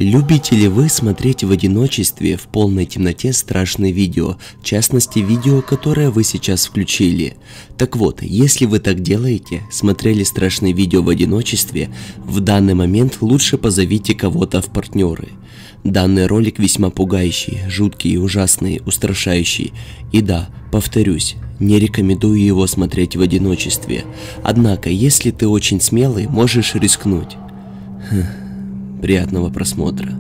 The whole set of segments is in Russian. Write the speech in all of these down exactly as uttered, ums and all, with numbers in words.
Любите ли вы смотреть в одиночестве в полной темноте страшные видео, в частности видео, которое вы сейчас включили? Так вот, если вы так делаете, смотрели страшные видео в одиночестве, в данный момент лучше позовите кого-то в партнеры. Данный ролик весьма пугающий, жуткий, ужасный, устрашающий. И да, повторюсь, не рекомендую его смотреть в одиночестве. Однако, если ты очень смелый, можешь рискнуть. Хм. Приятного просмотра.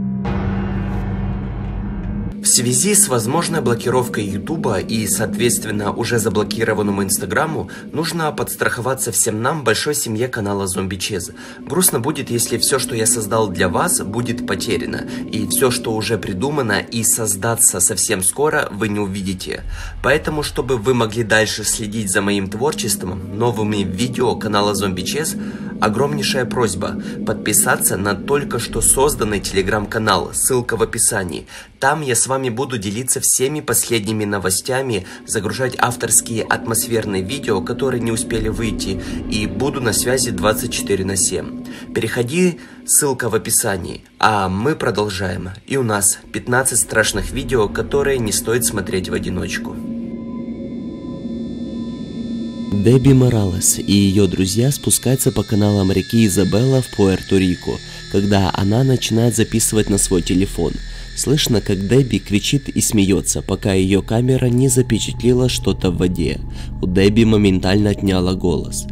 В связи с возможной блокировкой Ютуба и, соответственно, уже заблокированному Инстаграму, нужно подстраховаться всем нам, большой семье канала Зомби-Чез. Грустно будет, если все, что я создал для вас, будет потеряно, и все, что уже придумано и создаться совсем скоро, вы не увидите. Поэтому, чтобы вы могли дальше следить за моим творчеством, новыми видео канала Зомби-Чез, огромнейшая просьба подписаться на только что созданный телеграм-канал, ссылка в описании. Там я с вами буду делиться всеми последними новостями, загружать авторские атмосферные видео, которые не успели выйти, и буду на связи двадцать четыре на семь. Переходи, ссылка в описании, а мы продолжаем. И у нас пятнадцать страшных видео, которые не стоит смотреть в одиночку. Дебби Моралес и ее друзья спускаются по каналам реки Изабелла в Пуэрто-Рико, когда она начинает записывать на свой телефон. Слышно, как Дебби кричит и смеется, пока ее камера не запечатлела что-то в воде. У Дебби моментально отняла голос.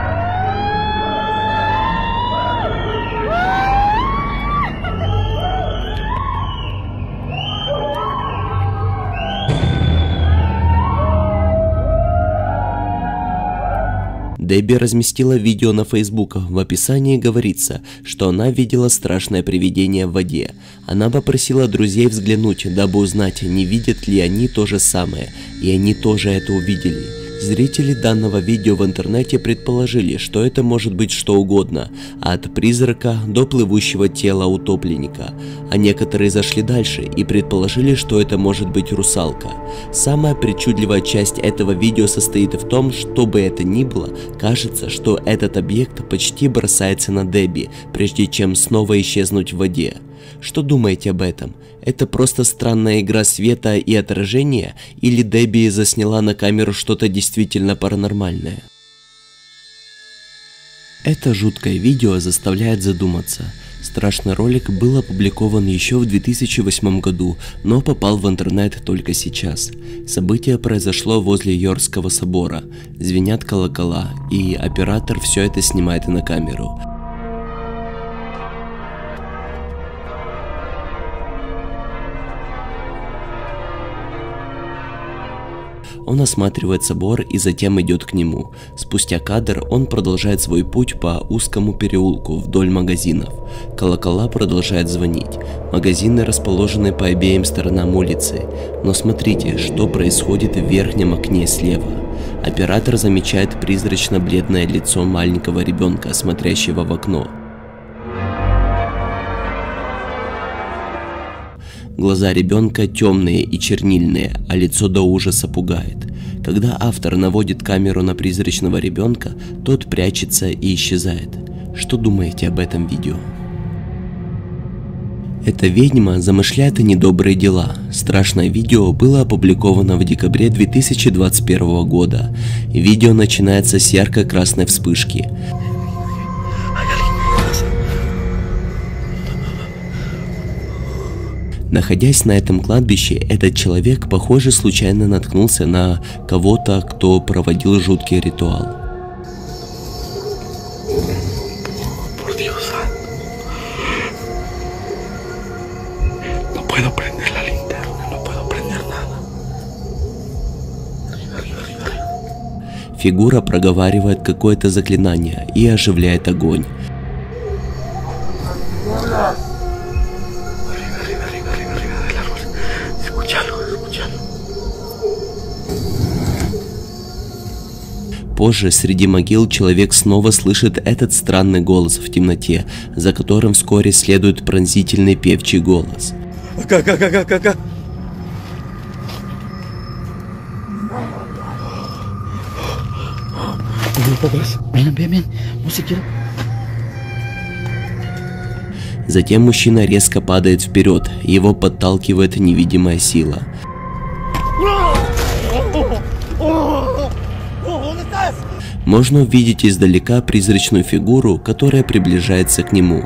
Дебби разместила видео на Facebook. В описании говорится, что она видела страшное привидение в воде. Она попросила друзей взглянуть, дабы узнать, не видят ли они то же самое, и они тоже это увидели. Зрители данного видео в интернете предположили, что это может быть что угодно, от призрака до плывущего тела утопленника, а некоторые зашли дальше и предположили, что это может быть русалка. Самая причудливая часть этого видео состоит в том, что бы это ни было, кажется, что этот объект почти бросается на Дебби, прежде чем снова исчезнуть в воде. Что думаете об этом? Это просто странная игра света и отражения, или Дебби засняла на камеру что-то действительно паранормальное? Это жуткое видео заставляет задуматься. Страшный ролик был опубликован еще в две тысячи восьмом году, но попал в интернет только сейчас. Событие произошло возле Йоркского собора. Звенят колокола, и оператор все это снимает на камеру. Он осматривает собор и затем идет к нему. Спустя кадр он продолжает свой путь по узкому переулку вдоль магазинов. Колокола продолжают звонить. Магазины расположены по обеим сторонам улицы. Но смотрите, что происходит в верхнем окне слева. Оператор замечает призрачно-бледное лицо маленького ребенка, смотрящего в окно. Глаза ребенка темные и чернильные, а лицо до ужаса пугает. Когда автор наводит камеру на призрачного ребенка, тот прячется и исчезает. Что думаете об этом видео? Эта ведьма замышляет недобрые дела. Страшное видео было опубликовано в декабре две тысячи двадцать первого года. Видео начинается с ярко-красной вспышки. Находясь на этом кладбище, этот человек, похоже, случайно наткнулся на кого-то, кто проводил жуткий ритуал. Фигура проговаривает какое-то заклинание и оживляет огонь. Позже среди могил человек снова слышит этот странный голос в темноте, за которым вскоре следует пронзительный певчий голос. Затем мужчина резко падает вперед, его подталкивает невидимая сила. Можно увидеть издалека призрачную фигуру, которая приближается к нему.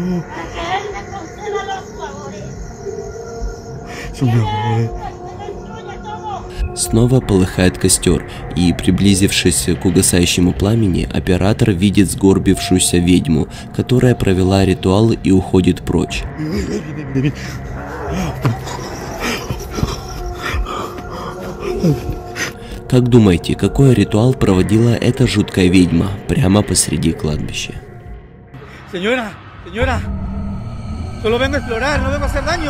Снова полыхает костер, и, приблизившись к угасающему пламени, оператор видит сгорбившуюся ведьму, которая провела ритуал и уходит прочь. Как думаете, какой ритуал проводила эта жуткая ведьма прямо посреди кладбища? Señora, señora, solo vengo a explorar, no vengo a hacer daño.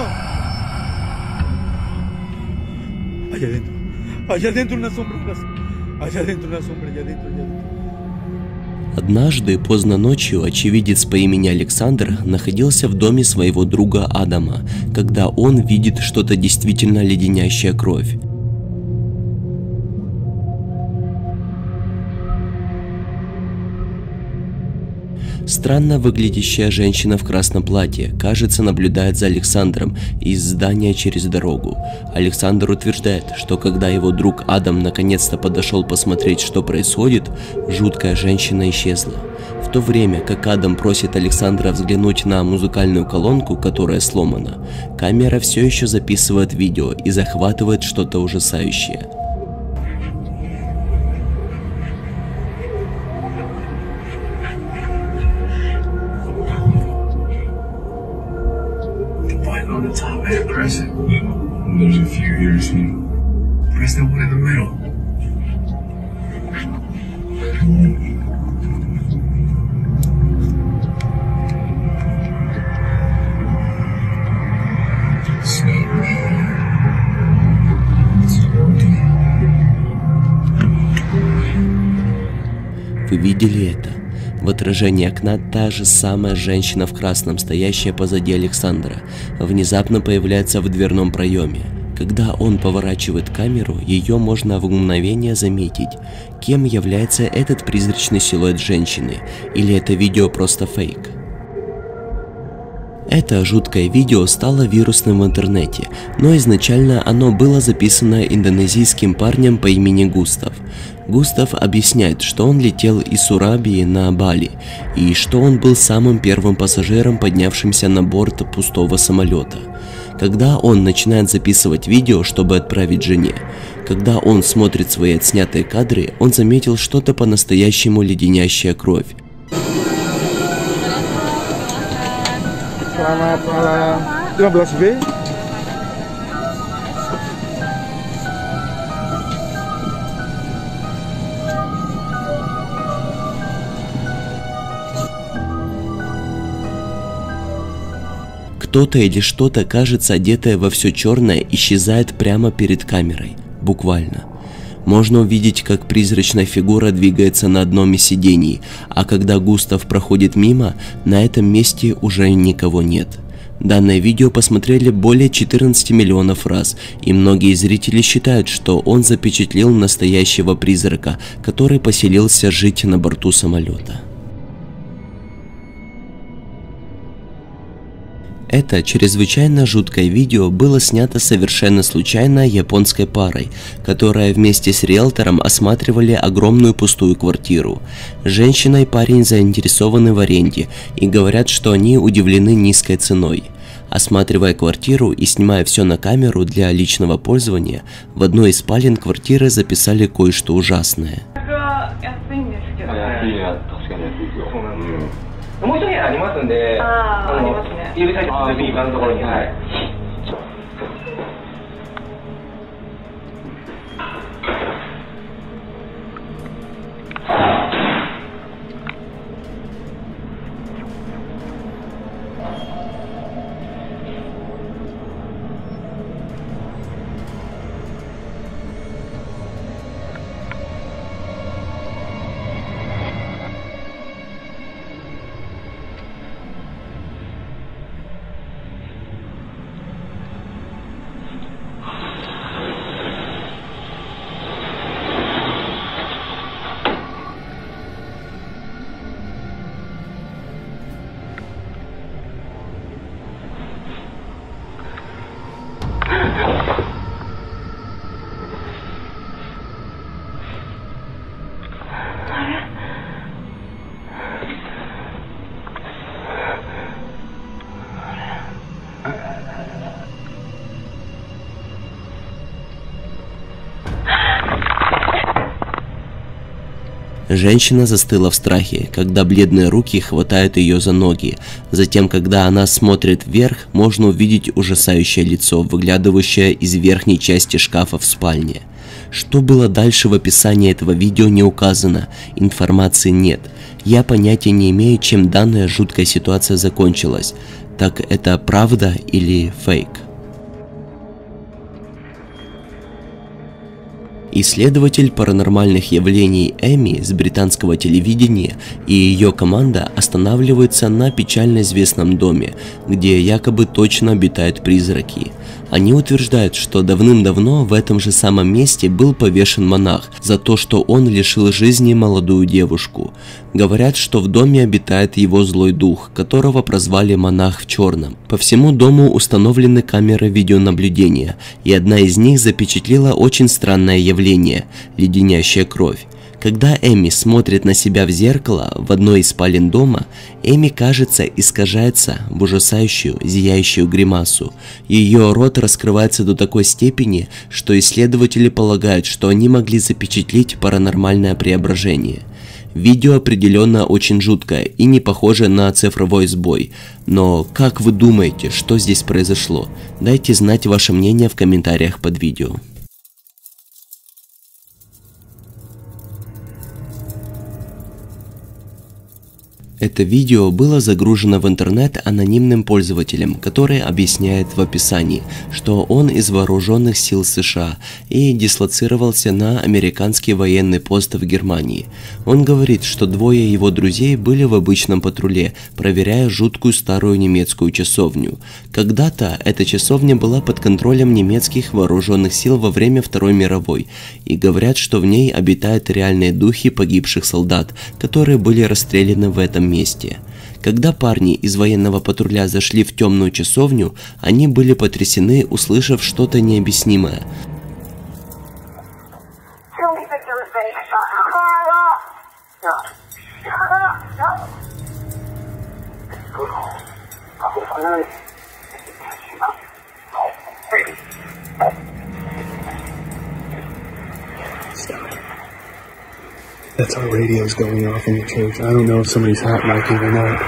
Allá adentro, allá adentro una sombra, allá adentro una sombra, allá adentro, allá adentro. Однажды, поздно ночью, очевидец по имени Александр находился в доме своего друга Адама, когда он видит что-то действительно леденящее кровь. Странно выглядящая женщина в красном платье, кажется, наблюдает за Александром из здания через дорогу. Александр утверждает, что когда его друг Адам наконец-то подошел посмотреть, что происходит, жуткая женщина исчезла. В то время как Адам просит Александра взглянуть на музыкальную колонку, которая сломана, камера все еще записывает видео и захватывает что-то ужасающее. Press it. There's a few here, see? Press that one in the middle. Slowly. Slowly. Вы видели это? В отражении окна та же самая женщина в красном, стоящая позади Александра, внезапно появляется в дверном проеме. Когда он поворачивает камеру, ее можно в мгновение заметить. Кем является этот призрачный силуэт женщины? Или это видео просто фейк? Это жуткое видео стало вирусным в интернете, но изначально оно было записано индонезийским парнем по имени Густав. Густав объясняет, что он летел из Сурабии на Бали, и что он был самым первым пассажиром, поднявшимся на борт пустого самолета. Когда он начинает записывать видео, чтобы отправить жене, когда он смотрит свои отснятые кадры, он заметил что-то по-настоящему леденящее кровь. Selamat malam. lima belas B. Кто-то или что-то, кажется, одетое во все черное, исчезает прямо перед камерой. Буквально. Можно увидеть, как призрачная фигура двигается на одном из сидений, а когда Густав проходит мимо, на этом месте уже никого нет. Данное видео посмотрели более четырнадцати миллионов раз, и многие зрители считают, что он запечатлел настоящего призрака, который поселился жить на борту самолета. Это чрезвычайно жуткое видео было снято совершенно случайно японской парой, которая вместе с риэлтором осматривали огромную пустую квартиру. Женщина и парень заинтересованы в аренде и говорят, что они удивлены низкой ценой. Осматривая квартиру и снимая все на камеру для личного пользования, в одной из спален квартиры записали кое-что ужасное. もう一部屋ありますんで、ああ、ありますね。指先の右側のところに、はい。 Женщина застыла в страхе, когда бледные руки хватают ее за ноги. Затем, когда она смотрит вверх, можно увидеть ужасающее лицо, выглядывающее из верхней части шкафа в спальне. Что было дальше в описании этого видео не указано, информации нет. Я понятия не имею, чем данная жуткая ситуация закончилась. Так это правда или фейк? Исследователь паранормальных явлений Эми с британского телевидения и ее команда останавливаются на печально известном доме, где якобы точно обитают призраки. Они утверждают, что давным-давно в этом же самом месте был повешен монах за то, что он лишил жизни молодую девушку. Говорят, что в доме обитает его злой дух, которого прозвали монах в черном. По всему дому установлены камеры видеонаблюдения, и одна из них запечатлела очень странное явление – леденящая кровь. Когда Эми смотрит на себя в зеркало в одной из спален дома, Эми, кажется, искажается в ужасающую, зияющую гримасу. Ее рот раскрывается до такой степени, что исследователи полагают, что они могли запечатлеть паранормальное преображение. Видео определенно очень жуткое и не похоже на цифровой сбой. Но как вы думаете, что здесь произошло? Дайте знать ваше мнение в комментариях под видео. Это видео было загружено в интернет анонимным пользователем, который объясняет в описании, что он из вооруженных сил США и дислоцировался на американский военный пост в Германии. Он говорит, что двое его друзей были в обычном патруле, проверяя жуткую старую немецкую часовню. Когда-то эта часовня была под контролем немецких вооруженных сил во время Второй мировой, и говорят, что в ней обитают реальные духи погибших солдат, которые были расстреляны в этом месте. Когда парни из военного патруля зашли в темную часовню, они были потрясены, услышав что-то необъяснимое. That's our radios going off in the church. I don't know if somebody's hot micing or not.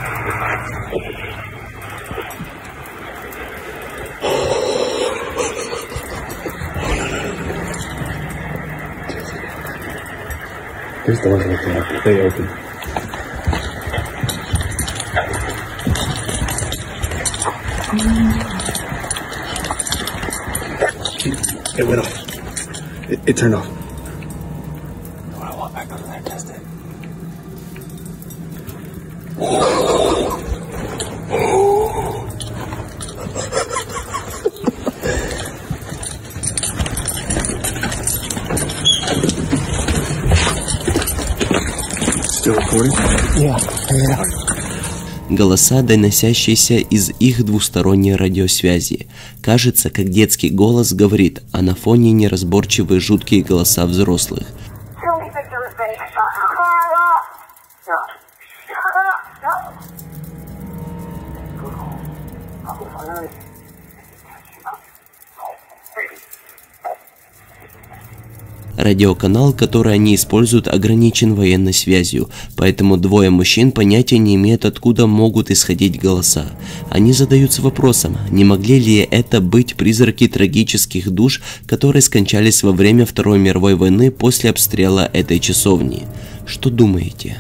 There's doors right there. They open. It went off. It, it turned off. Голоса, доносящиеся из их двусторонней радиосвязи. Кажется, как детский голос говорит, а на фоне неразборчивые жуткие голоса взрослых. Радиоканал, который они используют, ограничен военной связью, поэтому двое мужчин понятия не имеют, откуда могут исходить голоса. Они задаются вопросом, не могли ли это быть призраки трагических душ, которые скончались во время Второй мировой войны после обстрела этой часовни. Что думаете?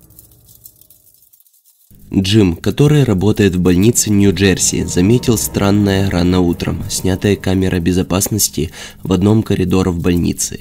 Джим, который работает в больнице Нью-Джерси, заметил странное рано утром, снятое камерой безопасности в одном коридоре в больнице.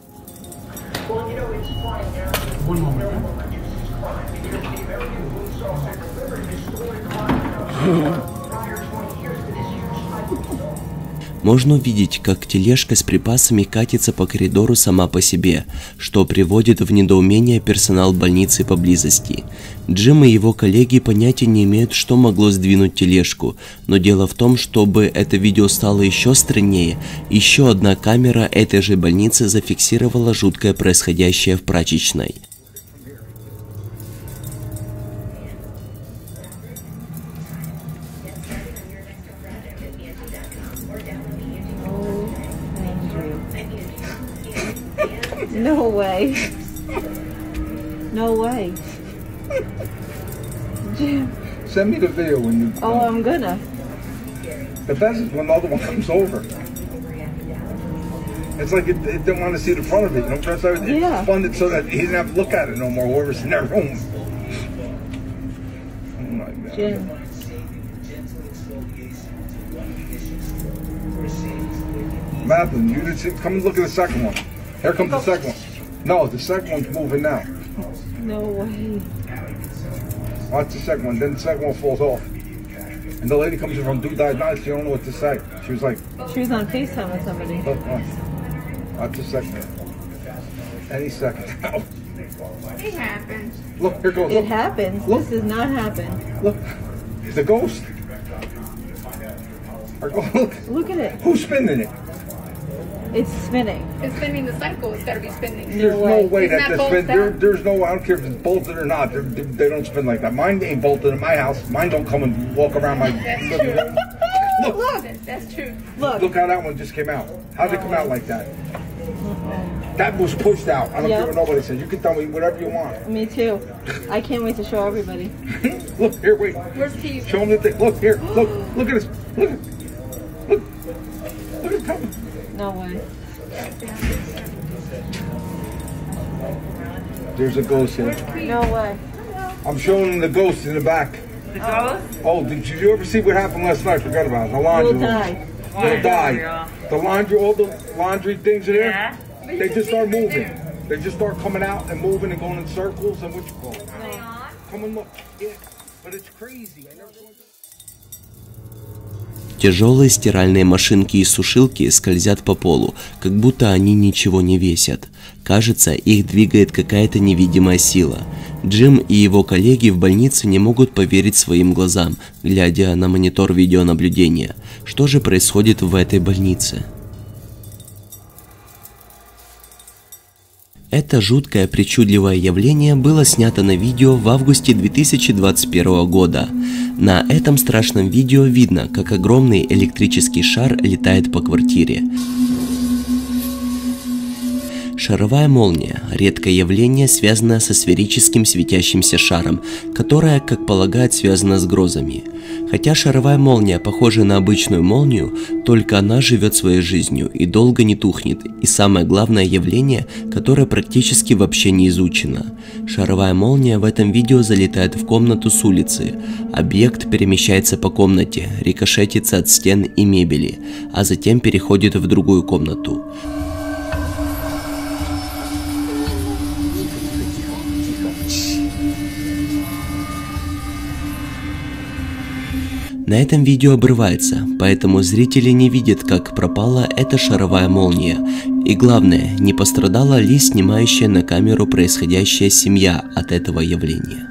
Можно увидеть, как тележка с припасами катится по коридору сама по себе, что приводит в недоумение персонал больницы поблизости. Джим и его коллеги понятия не имеют, что могло сдвинуть тележку, но дело в том, чтобы это видео стало еще страннее, еще одна камера этой же больницы зафиксировала жуткое происходящее в прачечной. No way. No way. Jim. Send me the video when you. Oh, I'm gonna. The best is when the other one comes over. It's like it, it didn't want to see the front of it. You know, that's why Yeah. it's funded so that he didn't have to look at it no more. Whoever's in their room. Oh my God. Jim. Madeline, you didn't see. Come and look at the second one. Here comes the second one. No, the second one's moving now. No way. Watch the second one. Then the second one falls off. And the lady comes in from Do Die Night. She don't know what to say. She was like, She was on FaceTime with somebody. look, watch. Watch the second one. Any second now. It happens. Look, here goes. It Look, happens. Look. This does not happen. look. The ghost. Or go- Look. Look at it. Who's spinning it? It's spinning. It's spinning the cycle. It's got to be spinning. There's no way, Isn't that that this bolted spin. There, down? there's no. I don't care if it's bolted or not. They're, they they don't spin like that. Mine ain't bolted in my house. Mine don't come and walk around my. That's living true. room. Look, Look, that's true. Look. look how that one just came out. How'd it come out like that? That was pushed out. I don't Yep. care what nobody says. You can tell me whatever you want. Me too. I can't wait to show everybody. Look here, wait. Where's Keith? Show them the thing. Look here. Look. Look at this. Look. Look. Look at it coming. No way. There's a ghost here. No way. I'm showing them the ghost in the back. The ghost? Oh, did you ever see what happened last night? Forgot about it. The laundry. We'll room. die. They'll die. The laundry, all the laundry things are there. Yeah. They just start moving. They just start coming out and moving and going in circles and what you call it. Come and look. Yeah, but it's crazy. I never saw it. Тяжелые стиральные машинки и сушилки скользят по полу, как будто они ничего не весят. Кажется, их двигает какая-то невидимая сила. Джим и его коллеги в больнице не могут поверить своим глазам, глядя на монитор видеонаблюдения. Что же происходит в этой больнице? Это жуткое причудливое явление было снято на видео в августе две тысячи двадцать первого года. На этом страшном видео видно, как огромный электрический шар летает по квартире. Шаровая молния – редкое явление, связанное со сферическим светящимся шаром, которое, как полагают, связано с грозами. Хотя шаровая молния похожа на обычную молнию, только она живет своей жизнью и долго не тухнет, и самое главное явление, которое практически вообще не изучено. Шаровая молния в этом видео залетает в комнату с улицы. Объект перемещается по комнате, рикошетится от стен и мебели, а затем переходит в другую комнату. На этом видео обрывается, поэтому зрители не видят, как пропала эта шаровая молния. И главное, не пострадала ли снимающая на камеру происходящая семья от этого явления.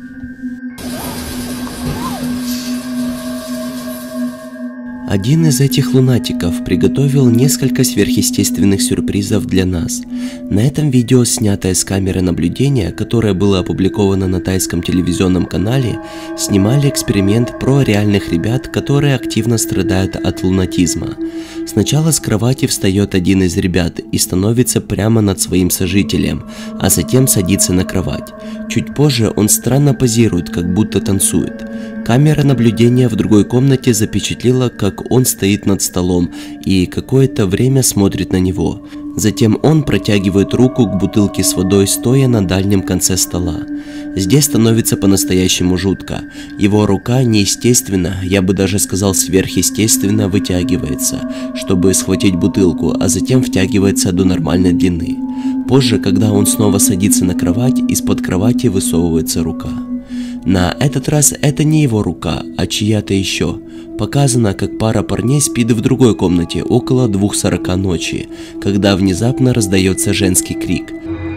Один из этих лунатиков приготовил несколько сверхъестественных сюрпризов для нас. На этом видео, снятое с камеры наблюдения, которое было опубликовано на тайском телевизионном канале, снимали эксперимент про реальных ребят, которые активно страдают от лунатизма. Сначала с кровати встает один из ребят и становится прямо над своим сожителем, а затем садится на кровать. Чуть позже он странно позирует, как будто танцует. Камера наблюдения в другой комнате запечатлела, как он стоит над столом и какое-то время смотрит на него. Затем он протягивает руку к бутылке с водой, стоя на дальнем конце стола. Здесь становится по-настоящему жутко. Его рука неестественно, я бы даже сказал сверхъестественно, вытягивается, чтобы схватить бутылку, а затем втягивается до нормальной длины. Позже, когда он снова садится на кровать, из-под кровати высовывается рука. На этот раз это не его рука, а чья-то еще. Показано, как пара парней спит в другой комнате около двух сорока ночи, когда внезапно раздается женский крик.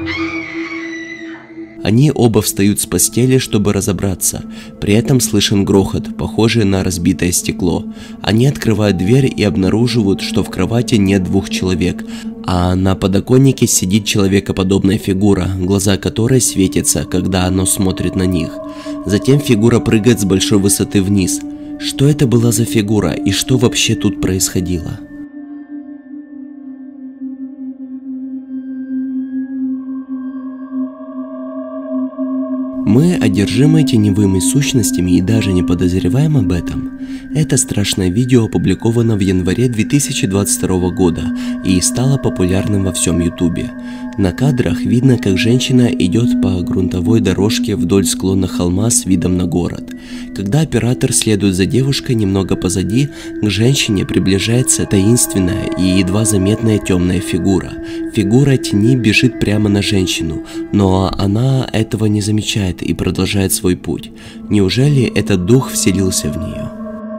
Они оба встают с постели, чтобы разобраться. При этом слышен грохот, похожий на разбитое стекло. Они открывают дверь и обнаруживают, что в кровати нет двух человек, а на подоконнике сидит человекоподобная фигура, глаза которой светятся, когда оно смотрит на них. Затем фигура прыгает с большой высоты вниз. Что это была за фигура и что вообще тут происходило? Мы одержимы теневыми сущностями и даже не подозреваем об этом. Это страшное видео опубликовано в январе две тысячи двадцать второго года и стало популярным во всем ютубе. На кадрах видно, как женщина идет по грунтовой дорожке вдоль склона холма с видом на город. Когда оператор следует за девушкой немного позади, к женщине приближается таинственная и едва заметная темная фигура. Фигура тени бежит прямо на женщину, но она этого не замечает и продолжает свой путь. Неужели этот дух вселился в нее?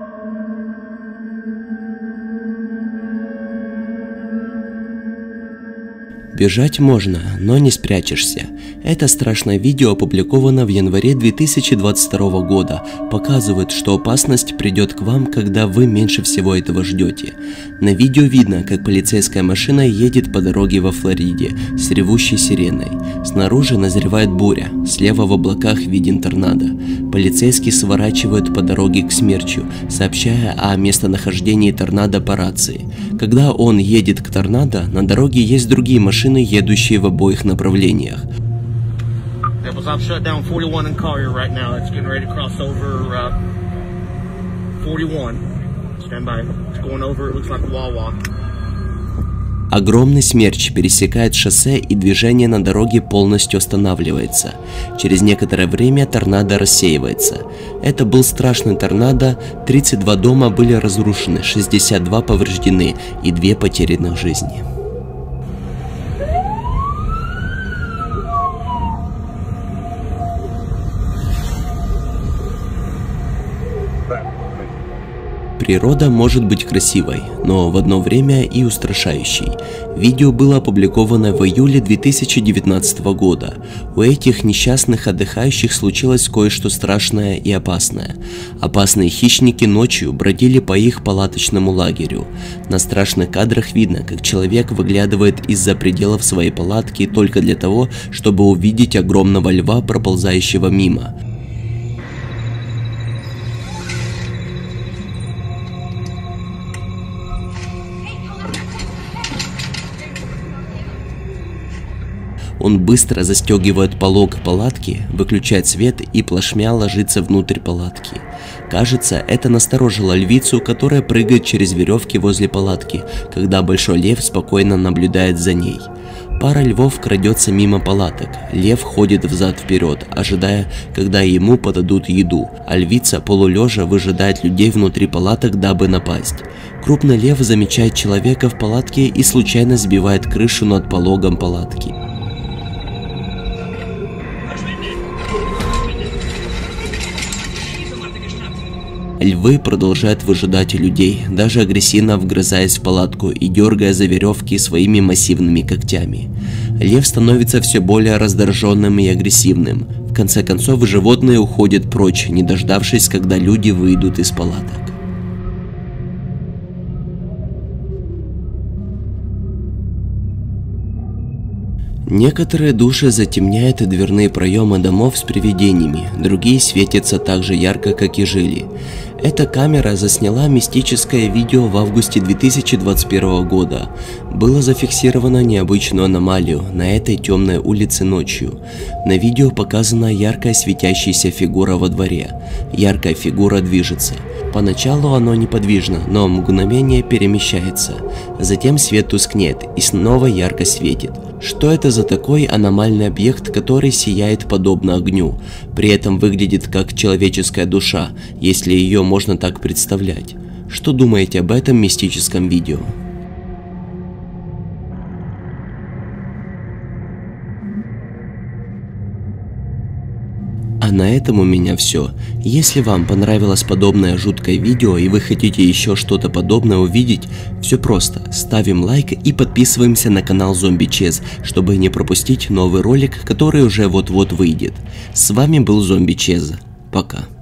Бежать можно, но не спрячешься. Это страшное видео опубликовано в январе две тысячи двадцать второго года, показывает, что опасность придет к вам, когда вы меньше всего этого ждете. На видео видно, как полицейская машина едет по дороге во Флориде с ревущей сиреной. Снаружи назревает буря, слева в облаках виден торнадо. Полицейский сворачивает по дороге к смерчу, сообщая о местонахождении торнадо по рации. Когда он едет к торнадо, на дороге есть другие машины, едущие в обоих направлениях. Огромный смерч пересекает шоссе, и движение на дороге полностью останавливается. Через некоторое время торнадо рассеивается. Это был страшный торнадо, тридцать два дома были разрушены, шестьдесят два повреждены и две потерянных жизни. Природа может быть красивой, но в одно время и устрашающей. Видео было опубликовано в июле две тысячи девятнадцатого года. У этих несчастных отдыхающих случилось кое-что страшное и опасное. Опасные хищники ночью бродили по их палаточному лагерю. На страшных кадрах видно, как человек выглядывает из-за пределов своей палатки только для того, чтобы увидеть огромного льва, проползающего мимо. Он быстро застегивает полог палатки, выключает свет и плашмя ложится внутрь палатки. Кажется, это насторожило львицу, которая прыгает через веревки возле палатки, когда большой лев спокойно наблюдает за ней. Пара львов крадется мимо палаток. Лев ходит взад-вперед, ожидая, когда ему подадут еду, а львица полулежа выжидает людей внутри палаток, дабы напасть. Крупный лев замечает человека в палатке и случайно сбивает крышу над пологом палатки. Львы продолжают выжидать людей, даже агрессивно вгрызаясь в палатку и дергая за веревки своими массивными когтями. Лев становится все более раздраженным и агрессивным. В конце концов, животные уходят прочь, не дождавшись, когда люди выйдут из палаток. Некоторые души затемняют дверные проемы домов с привидениями, другие светятся так же ярко, как и жили. Эта камера засняла мистическое видео в августе две тысячи двадцать первого года. Было зафиксировано необычную аномалию на этой темной улице ночью. На видео показана яркая светящаяся фигура во дворе. Яркая фигура движется. Поначалу оно неподвижно, но мгновение перемещается. Затем свет тускнет и снова ярко светит. Что это за такой аномальный объект, который сияет подобно огню, при этом выглядит как человеческая душа, если ее можно так представлять? Что думаете об этом мистическом видео? А на этом у меня все. Если вам понравилось подобное жуткое видео и вы хотите еще что-то подобное увидеть, все просто. Ставим лайк и подписываемся на канал ZombieChess, чтобы не пропустить новый ролик, который уже вот-вот выйдет. С вами был ZombieChess. Пока.